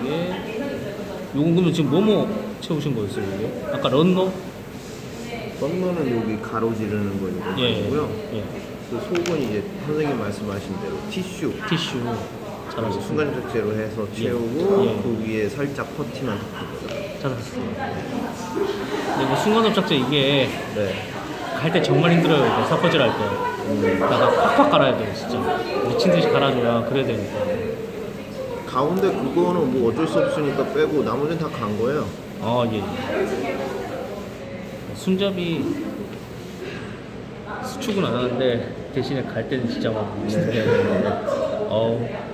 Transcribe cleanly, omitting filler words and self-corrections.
요건 그러면 지금 뭐뭐 채우신 거였어요, 이게? 아까 런너? 런너는 여기 가로지르는 거 예. 이거고요. 예. 그 속은 이제 선생님 말씀하신 대로 티슈 잘하셨어요. 순간접재로 해서 채우고 예. 그 위에 살짝 퍼티만 덮은 거죠. 잘하셨어요. 근데 이거 순간접착제 이게 네. 갈 때 정말 힘들어요. 이거 사퍼질 할 때. 나가 팍팍 갈아야 돼요, 진짜. 미친 듯이 갈아줘야 그래야 되니까. 가운데 그거는 뭐 어쩔 수 없으니까 빼고 나머지는 다 간 거예요. 아, 예. 손잡이 수축은 안 하는데 대신에 갈 때는 진짜 막 미친 듯이 해야 되는데. 어우.